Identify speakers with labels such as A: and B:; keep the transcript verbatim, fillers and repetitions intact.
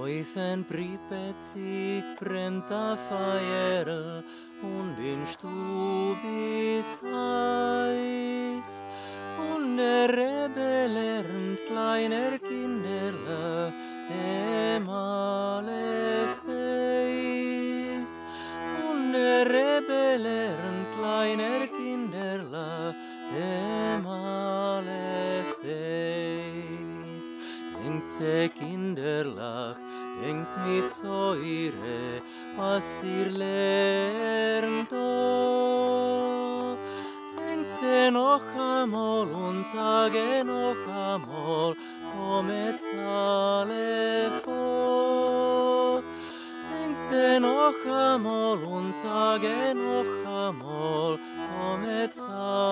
A: Auf en Pripyat brennt a Feuer und in Stub ist heiß. Und der Rebbe lernt kleiner Kinderle dem Aleph Beis. Und der Rebbe lernt kleiner Kinderle dem Aleph Beis. Denkt se Kinderlach, denkt mit Säure, was ihr lernt doch. Denkt se noch einmal und sage noch einmal, kommet alle vor. Denkt se noch einmal und sage noch einmal, kommet alle